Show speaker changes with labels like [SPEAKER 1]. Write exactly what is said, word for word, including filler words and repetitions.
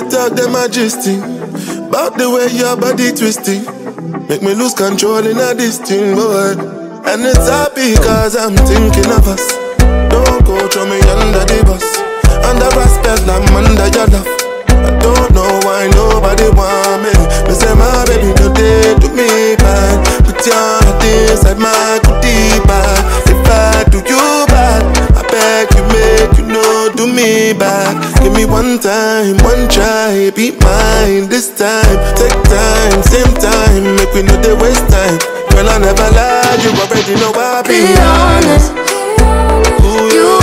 [SPEAKER 1] TikTok, them a gisting about the way your body twisting. Make me lose control in a this thing, boy. And it's happy cause I'm thinking of us. Don't go throw me under the bus. Under respect, I'm under your love. I don't know why nobody want me. Me say my baby no day do me bad. Put your heart inside my goodie bag. If I do you bad, I beg you make you know do me bad. Give me one time, one try, be mine this time. Take time, same time, make we know they waste time. Girl I never lied, you already know I be
[SPEAKER 2] honest.
[SPEAKER 1] Ooh,
[SPEAKER 2] you